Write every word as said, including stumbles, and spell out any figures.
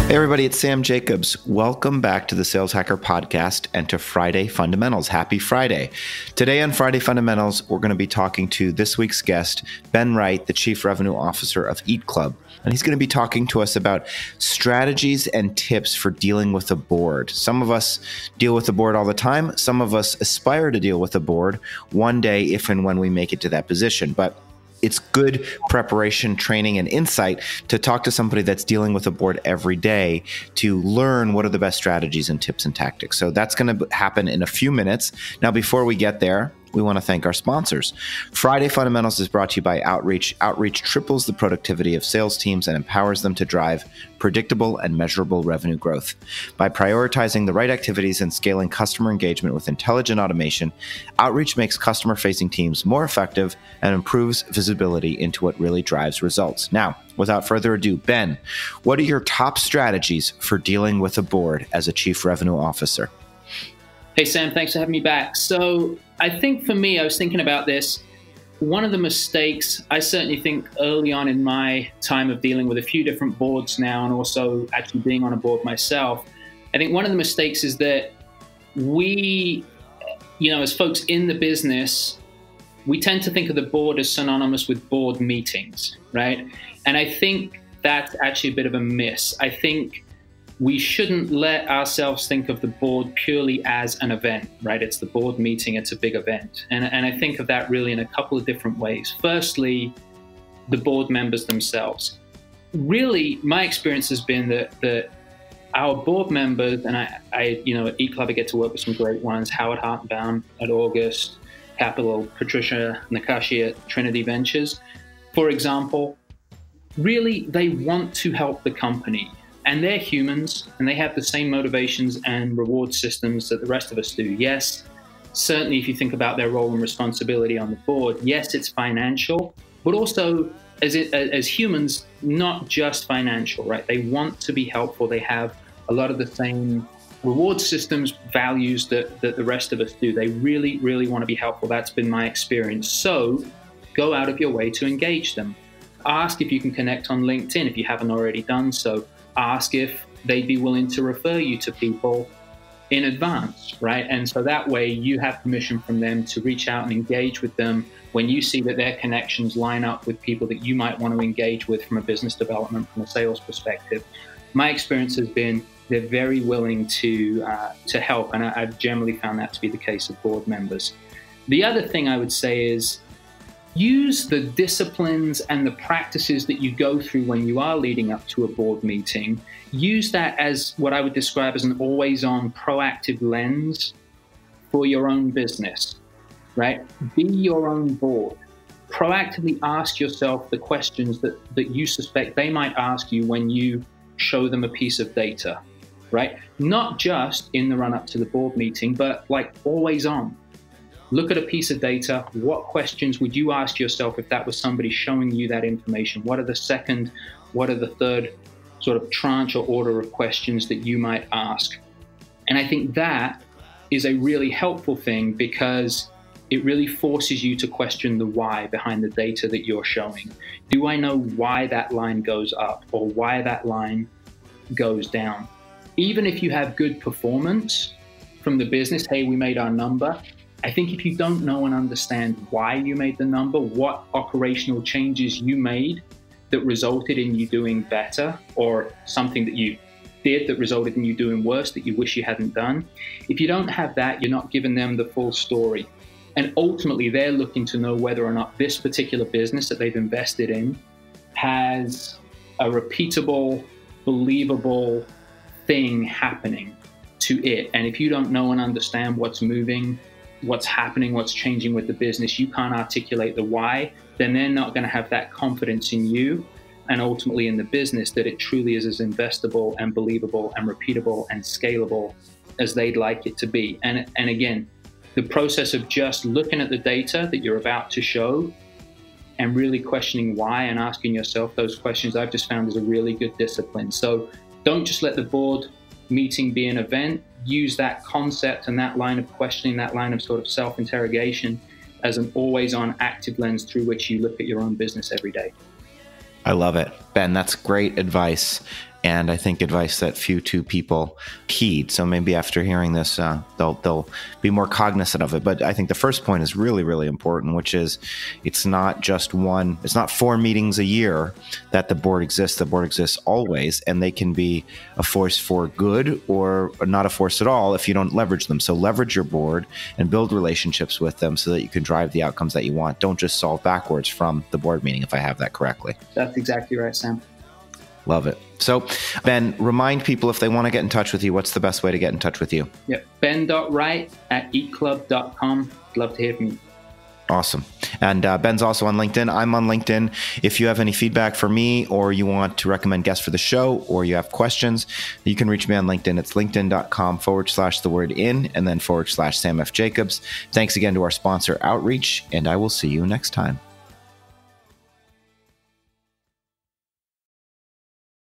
Hey everybody, it's Sam Jacobs. Welcome back to the Sales Hacker Podcast and to Friday Fundamentals. Happy Friday. Today on Friday Fundamentals, we're going to be talking to this week's guest, Ben Wright, the Chief Revenue Officer of Eat Club. And he's going to be talking to us about strategies and tips for dealing with a board. Some of us deal with the board all the time. Some of us aspire to deal with the board one day if and when we make it to that position. But it's good preparation, training, and insight to talk to somebody that's dealing with a board every day to learn what are the best strategies and tips and tactics. So that's going to happen in a few minutes. Now, before we get there, we want to thank our sponsors. Friday Fundamentals is brought to you by Outreach. Outreach triples the productivity of sales teams and empowers them to drive predictable and measurable revenue growth. By prioritizing the right activities and scaling customer engagement with intelligent automation, Outreach makes customer-facing teams more effective and improves visibility into what really drives results. Now, without further ado, Ben, what are your top strategies for dealing with a board as a Chief Revenue Officer? Hey, Sam, thanks for having me back. So I think for me, I was thinking about this. One of the mistakes, I certainly think early on in my time of dealing with a few different boards now and also actually being on a board myself, I think one of the mistakes is that we, you know, as folks in the business, we tend to think of the board as synonymous with board meetings, right? And I think that's actually a bit of a miss. I think we shouldn't let ourselves think of the board purely as an event, right? It's the board meeting, it's a big event. And, and I think of that really in a couple of different ways. Firstly, the board members themselves. Really, my experience has been that, that our board members, and I, I, you know, at Eat Club, I get to work with some great ones, Howard Hartenbaum at August Capital, Patricia Nakashi at Trinity Ventures, for example. Really, they want to help the company. And they're humans, and they have the same motivations and reward systems that the rest of us do. Yes, certainly if you think about their role and responsibility on the board, yes, it's financial, but also as, it, as humans, not just financial, right? They want to be helpful. They have a lot of the same reward systems, values that, that the rest of us do. They really, really want to be helpful. That's been my experience. So go out of your way to engage them. Ask if you can connect on LinkedIn if you haven't already done so. Ask if they'd be willing to refer you to people in advance, right? And so that way you have permission from them to reach out and engage with them when you see that their connections line up with people that you might want to engage with from a business development, from a sales perspective. My experience has been they're very willing to uh, to help, and I, I've generally found that to be the case of board members. The other thing I would say is use the disciplines and the practices that you go through when you are leading up to a board meeting. Use that as what I would describe as an always-on proactive lens for your own business, right? Be your own board. Proactively ask yourself the questions that, that you suspect they might ask you when you show them a piece of data, right? Not just in the run-up to the board meeting, but like always on. Look at a piece of data. What questions would you ask yourself if that was somebody showing you that information? What are the second, what are the third sort of tranche or order of questions that you might ask? And I think that is a really helpful thing because it really forces you to question the why behind the data that you're showing. Do I know why that line goes up or why that line goes down? Even if you have good performance from the business, hey, we made our number. I think if you don't know and understand why you made the number, what operational changes you made that resulted in you doing better, or something that you did that resulted in you doing worse that you wish you hadn't done, if you don't have that, you're not giving them the full story. And ultimately, they're looking to know whether or not this particular business that they've invested in has a repeatable, believable thing happening to it. And if you don't know and understand what's moving, what's happening, what's changing with the business, you can't articulate the why, then they're not going to have that confidence in you and ultimately in the business that it truly is as investable and believable and repeatable and scalable as they'd like it to be. And, and again, the process of just looking at the data that you're about to show and really questioning why and asking yourself those questions, I've just found is a really good discipline. So don't just let the board meeting be an event. Use that concept and that line of questioning, that line of sort of self-interrogation as an always-on active lens through which you look at your own business every day. I love it. Ben, that's great advice. and I think advice that few two people heed. So maybe after hearing this, uh, they'll they'll be more cognizant of it. But I think the first point is really, really important, which is it's not just one, it's not four meetings a year that the board exists. The board exists always, and they can be a force for good or not a force at all if you don't leverage them. So leverage your board and build relationships with them so that you can drive the outcomes that you want. Don't just solve backwards from the board meeting, if I have that correctly. That's exactly right, Sam. Love it. So, Ben, remind people if they want to get in touch with you, what's the best way to get in touch with you? Yep. Ben dot Wright at eat club dot com. Love to hear from you. Awesome. And uh, Ben's also on LinkedIn. I'm on LinkedIn. If you have any feedback for me, or you want to recommend guests for the show, or you have questions, you can reach me on LinkedIn. It's linkedin.com forward slash the word in and then forward slash Sam F. Jacobs. Thanks again to our sponsor, Outreach, and I will see you next time.